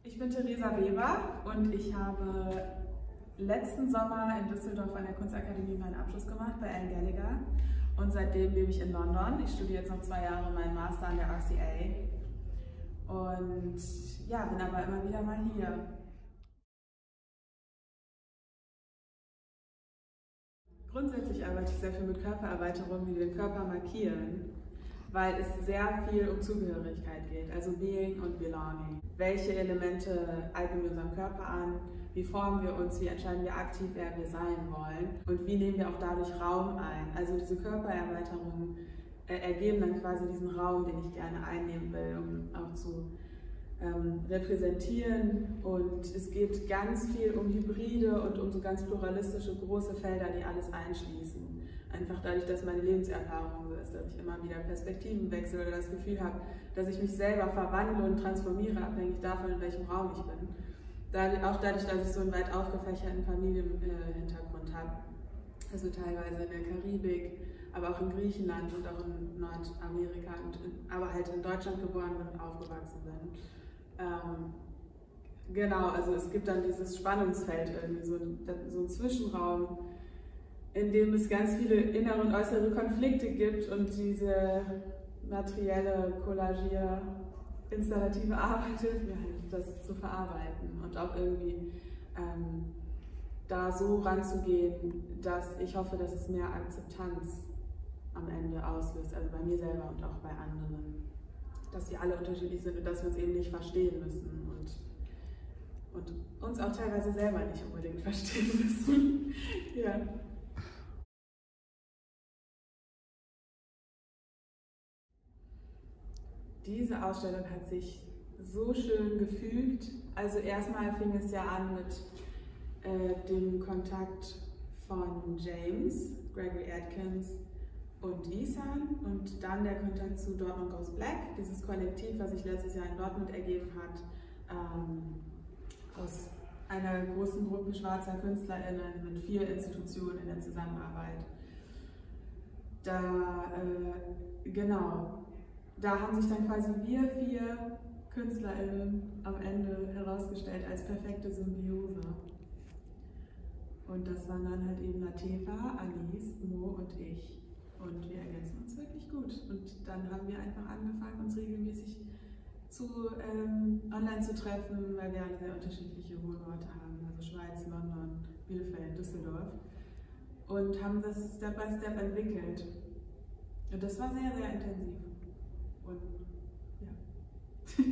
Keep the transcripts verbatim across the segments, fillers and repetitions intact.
Ich bin Theresa Weber und ich habe letzten Sommer in Düsseldorf an der Kunstakademie meinen Abschluss gemacht bei Anne Gallagher und seitdem lebe ich in London. Ich studiere jetzt noch zwei Jahre meinen Master an der R C A und ja, bin aber immer wieder mal hier. Grundsätzlich arbeite ich sehr viel mit Körpererweiterungen, die den Körper markieren, weil es sehr viel um Zugehörigkeit geht, also Being und Belonging. Welche Elemente eignen wir unserem Körper an, wie formen wir uns, wie entscheiden wir aktiv, wer wir sein wollen und wie nehmen wir auch dadurch Raum ein. Also diese Körpererweiterungen äh, ergeben dann quasi diesen Raum, den ich gerne einnehmen will, um auch zu ähm, repräsentieren. Und es geht ganz viel um Hybride und um so ganz pluralistische große Felder, die alles einschließen. Einfach dadurch, dass meine Lebenserfahrung so ist, dass ich immer wieder Perspektiven wechsle oder das Gefühl habe, dass ich mich selber verwandle und transformiere, abhängig davon, in welchem Raum ich bin. Dadurch, auch dadurch, dass ich so einen weit aufgefächerten Familienhintergrund habe. Also teilweise in der Karibik, aber auch in Griechenland und auch in Nordamerika, und in, aber halt in Deutschland geboren bin und aufgewachsen bin. Ähm, genau, also es gibt dann dieses Spannungsfeld irgendwie, so ein, so ein Zwischenraum, in dem es ganz viele innere und äußere Konflikte gibt und diese materielle, collagier, installative Arbeit hilft mir halt, das zu verarbeiten und auch irgendwie ähm, da so ranzugehen, dass ich hoffe, dass es mehr Akzeptanz am Ende auslöst, also bei mir selber und auch bei anderen. Dass wir alle unterschiedlich sind und dass wir uns eben nicht verstehen müssen und, und uns auch teilweise selber nicht unbedingt verstehen müssen. Ja. Diese Ausstellung hat sich so schön gefügt. Also erstmal fing es ja an mit äh, dem Kontakt von James, Gregory Atkins und Isan und dann der Kontakt zu Dortmund Goes Black, dieses Kollektiv, was sich letztes Jahr in Dortmund ergeben hat, ähm, aus einer großen Gruppe schwarzer KünstlerInnen mit vier Institutionen in der Zusammenarbeit. Da, äh, genau, da haben sich dann quasi wir vier KünstlerInnen am Ende herausgestellt als perfekte Symbiose. Und das waren dann halt eben Latefa, Alice, Mo und ich. Und wir ergänzen uns wirklich gut. Und dann haben wir einfach angefangen, uns regelmäßig zu, ähm, online zu treffen, weil wir alle sehr unterschiedliche Wohnorte haben, also Schweiz, London, Bielefeld, Düsseldorf. Und haben das Step by Step entwickelt. Und das war sehr, sehr intensiv. Und ja.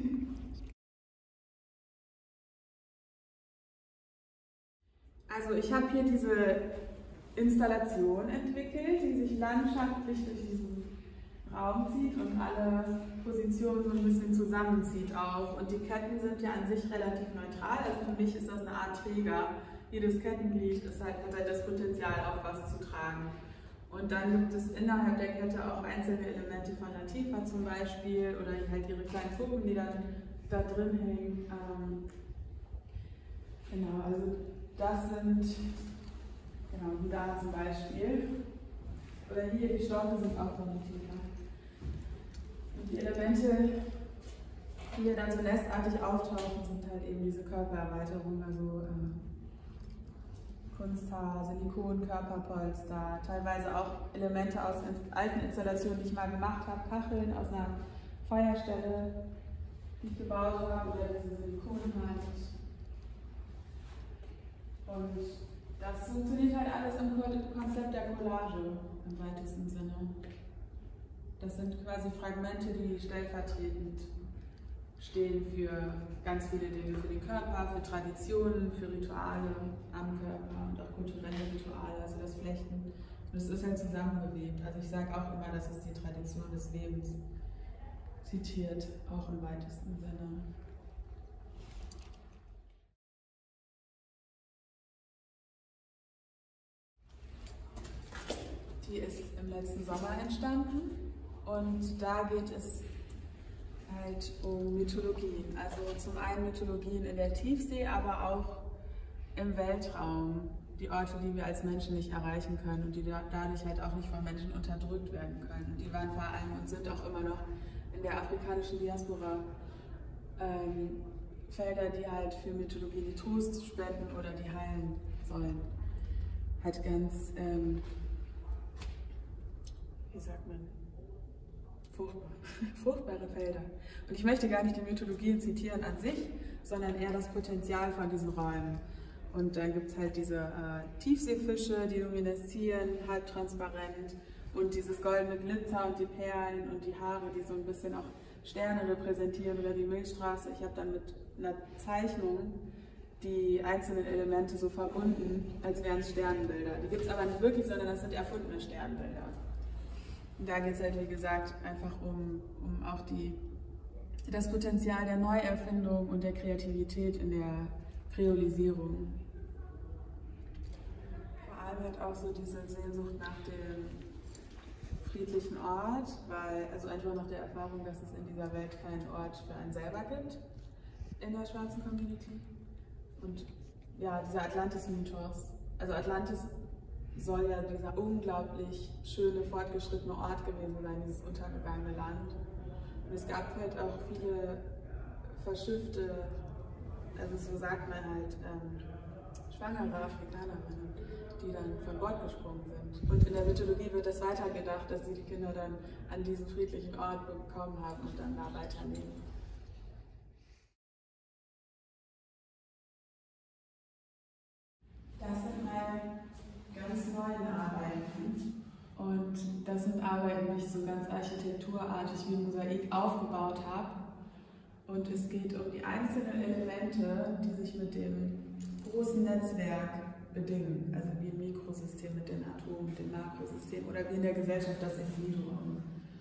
Also ich habe hier diese Installation entwickelt, die sich landschaftlich durch diesen Raum zieht und alle Positionen so ein bisschen zusammenzieht auch. Und die Ketten sind ja an sich relativ neutral, also für mich ist das eine Art Träger. Jedes Kettenglied ist halt, hat halt das Potenzial, auch was zu tragen. Und dann gibt es innerhalb der Kette auch einzelne Elemente von Latefa zum Beispiel oder halt ihre kleinen Puppen, die dann da drin hängen. Ähm, genau, also das sind, genau, die da zum Beispiel. Oder hier, die Stoffe sind auch von Latefa. Und die Elemente, die hier dann so nestartig auftauchen, sind halt eben diese Körpererweiterungen, also äh, Kunsthaar, Silikon, Körperpolster, teilweise auch Elemente aus alten Installationen, die ich mal gemacht habe, Kacheln aus einer Feuerstelle, die ich gebaut habe, oder diese Silikonhand. Und das funktioniert halt alles im Konzept der Collage im weitesten Sinne. Das sind quasi Fragmente, die stellvertretend stehen für ganz viele Dinge, für den Körper, für Traditionen, für Rituale am Körper und auch kulturelle Rituale, also das Flechten. Und das ist halt zusammengewebt. Also ich sage auch immer, dass es die Tradition des Webens zitiert, auch im weitesten Sinne. Die ist im letzten Sommer entstanden und da geht es halt um Mythologien. Also zum einen Mythologien in der Tiefsee, aber auch im Weltraum. Die Orte, die wir als Menschen nicht erreichen können und die dadurch halt auch nicht von Menschen unterdrückt werden können. Die waren vor allem und sind auch immer noch in der afrikanischen Diaspora ähm, Felder, die halt für Mythologie die Trost spenden oder die heilen sollen. Halt ganz, ähm, wie sagt man, furchtbar, furchtbare Felder. Und ich möchte gar nicht die Mythologien zitieren an sich, sondern eher das Potenzial von diesen Räumen. Und dann gibt es halt diese äh, Tiefseefische, die lumineszieren, halbtransparent, und dieses goldene Glitzer und die Perlen und die Haare, die so ein bisschen auch Sterne repräsentieren oder die Milchstraße. Ich habe dann mit einer Zeichnung die einzelnen Elemente so verbunden, als wären es Sternbilder. Die gibt es aber nicht wirklich, sondern das sind erfundene Sternbilder. Und da geht es halt, wie gesagt, einfach um, um auch die, das Potenzial der Neuerfindung und der Kreativität in der Kreolisierung. Vor allem halt auch so diese Sehnsucht nach dem friedlichen Ort, weil, also einfach nach der Erfahrung, dass es in dieser Welt keinen Ort für einen selber gibt, in der schwarzen Community. Und ja, dieser Atlantis-Mythos. Also Atlantis soll ja dieser unglaublich schöne, fortgeschrittene Ort gewesen sein, dieses untergegangene Land. Und es gab halt auch viele verschiffte, also so sagt man halt, ähm, schwangere Afrikanerinnen, die dann von Bord gesprungen sind. Und in der Mythologie wird das weitergedacht, dass sie die Kinder dann an diesen friedlichen Ort bekommen haben und dann da weiterleben. Das sind meine ganz neuen Arbeiten. Und das sind Arbeiten, die ich so ganz architekturartig wie ein Mosaik aufgebaut habe. Und es geht um die einzelnen Elemente, die sich mit dem großen Netzwerk bedingen. Also wie im Mikrosystem mit den Atomen, mit dem Makrosystem oder wie in der Gesellschaft das Individuum.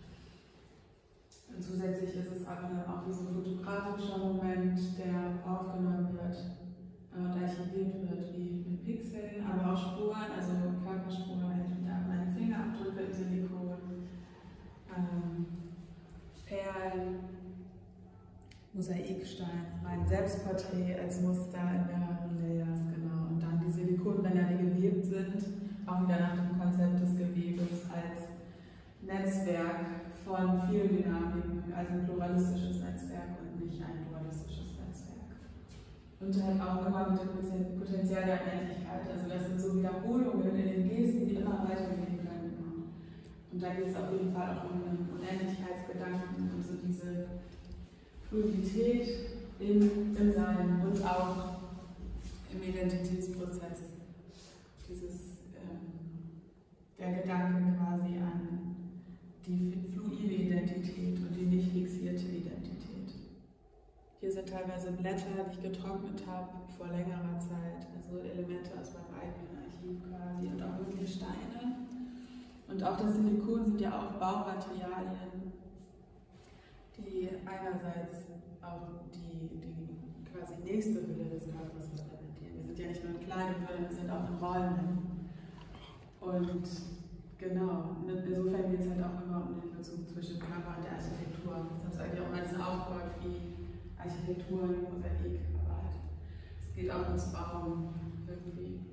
Und zusätzlich ist es aber dann auch wie so ein fotografischer Moment, der aufgenommen wird und archiviert wird, wie mit Pixeln, aber auch Spuren, also Körperspuren, meine Fingerabdrücke im Silikon, ähm, Perlen, Mosaikstein, mein Selbstporträt als Muster in mehreren Layers, genau. Und dann die Silikonbänder, die gewebt sind, auch wieder nach dem Konzept des Gewebes als Netzwerk von vielen Dynamiken, also ein pluralistisches Netzwerk und nicht ein dualistisches Netzwerk. Und halt auch immer mit dem Potenzial der Unendlichkeit, also das sind so Wiederholungen in den Gesten, die immer weitergehen können. Und da geht es auf jeden Fall auch um einen Unendlichkeitsgedanken und so diese Fluidität im, im Sein und auch im Identitätsprozess. Dieses, ähm, der Gedanke quasi an die fluide Identität und die nicht fixierte Identität. Hier sind teilweise Blätter, die ich getrocknet habe vor längerer Zeit, also Elemente aus meinem eigenen Archiv quasi und auch wirklich Steine. Und auch das Silikon sind ja auch Baumaterialien, die einerseits auch die, die quasi nächste Hülle des Körpers repräsentieren. Wir sind ja nicht nur in Kleidung, sondern wir sind auch in Räumen. Und genau, insofern geht es halt auch immer um den Bezug zwischen Körper und der Architektur. Das ist eigentlich auch mal diesen Aufbau wie Architektur, Mosaik, aber halt, es geht auch ums Bauen irgendwie.